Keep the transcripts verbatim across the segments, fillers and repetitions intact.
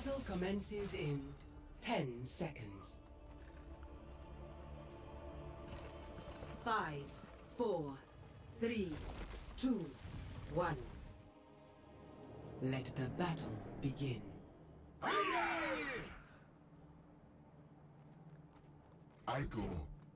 Battle commences in ten seconds. Five, four, three, two, one. Let the battle begin. I go.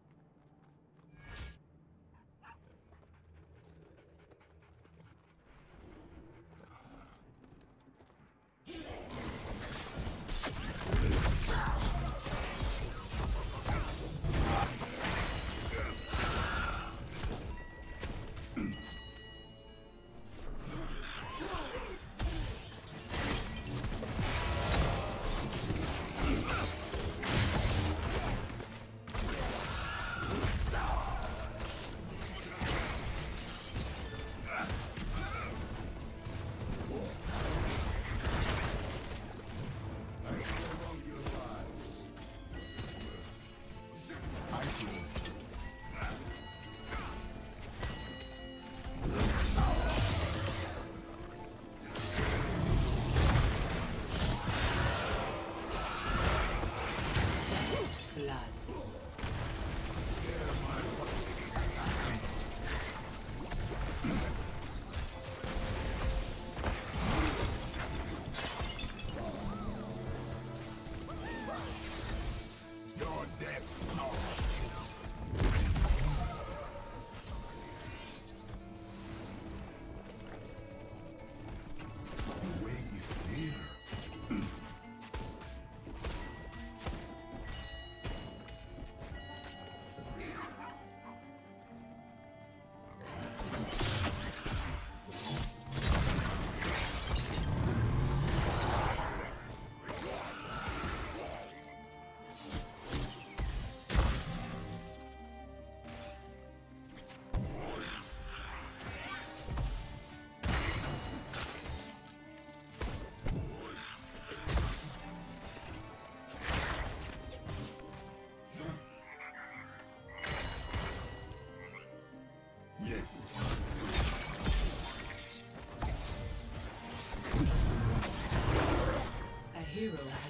Hero has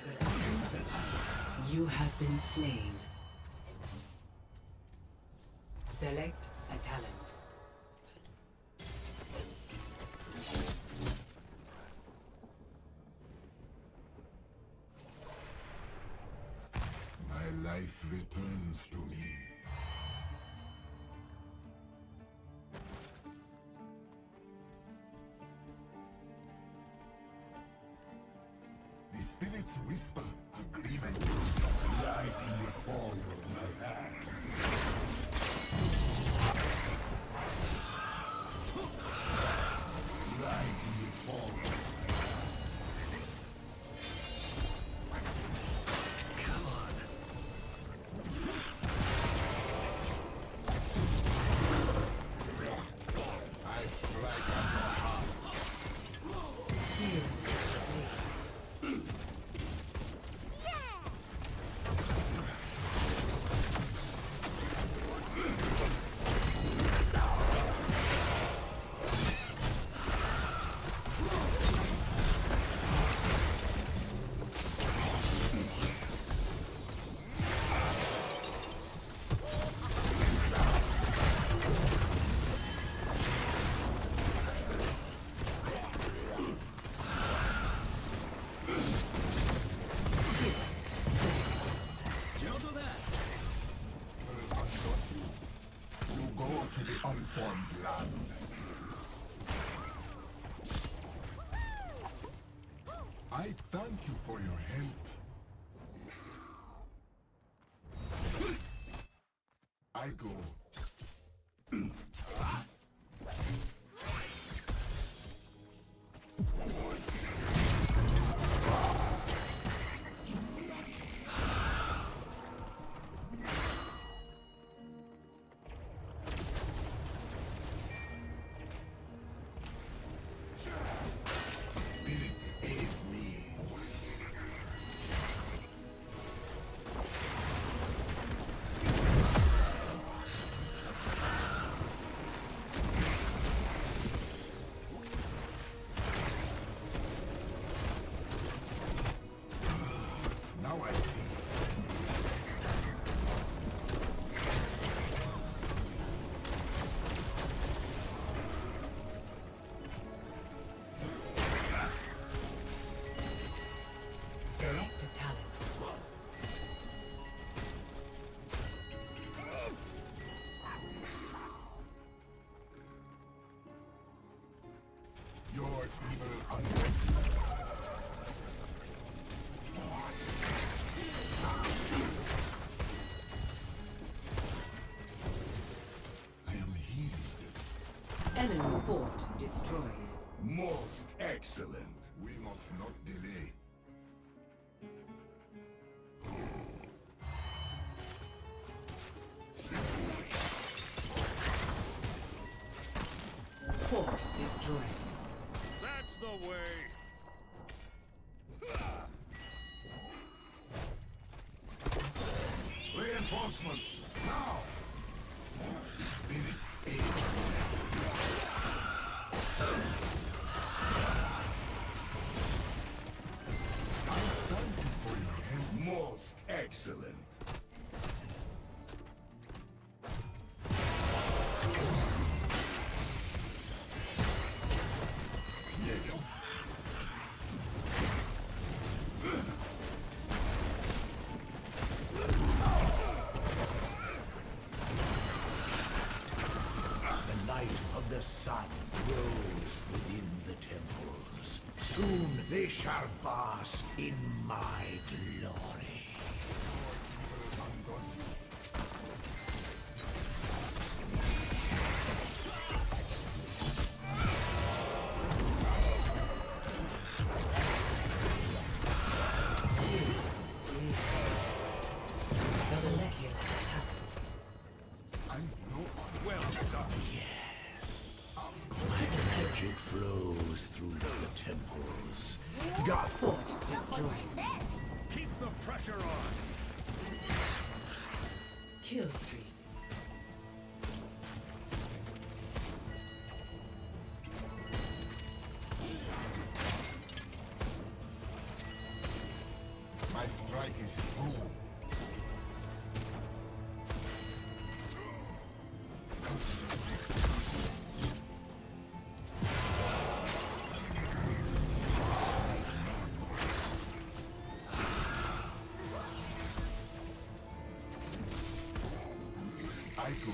a You have been slain. Select a talent. My life returns to me. Spirits whisper agreement. Light in the palm of my hand. Light in the palm of my hand. Come on. I strike at your heart. Unformed land. I thank you for your help. I go. Fort destroyed. Most excellent. We must not delay. Fort destroyed. That's the way. Reinforcements, now! Spirit aid. I thank you for your help. Most excellent. Yes. The light of the sun grows within the temples. Soon they shall bask in my glory. I'm no Well done. Magic flows through the temples. God Fort destroyed. Keep the pressure on. Kill streak. My strike is true. I go.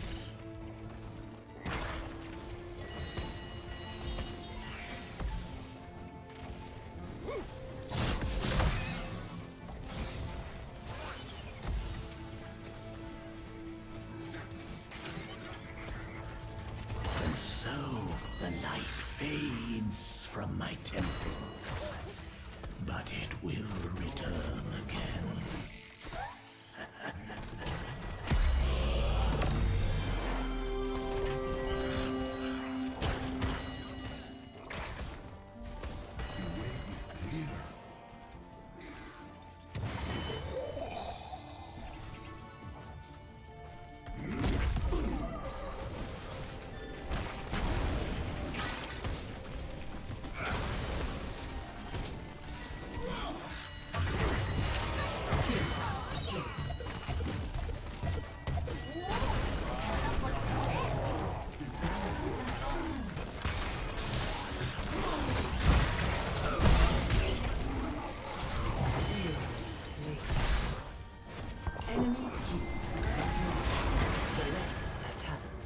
And so the light fades from my temples. But it will return again. The way is clear. Enemy keep destroyed. Select a talent.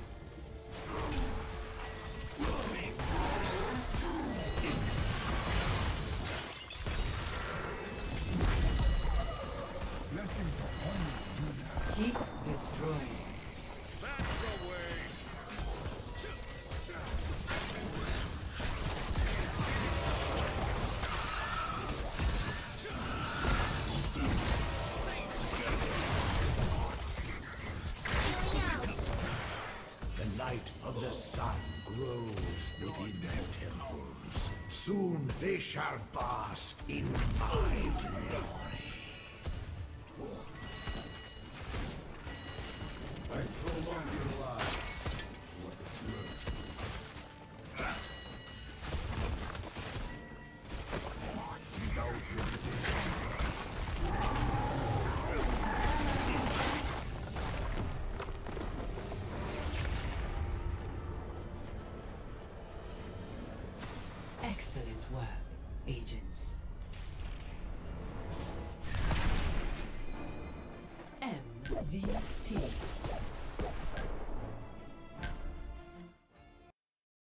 Blessings upon you. Keep destroyed. That's the way. The light of the sun grows within their temples. Soon they shall bask in my glory. I prolong your life. What is yours? Without hesitation. Excellent work, agents. M V P.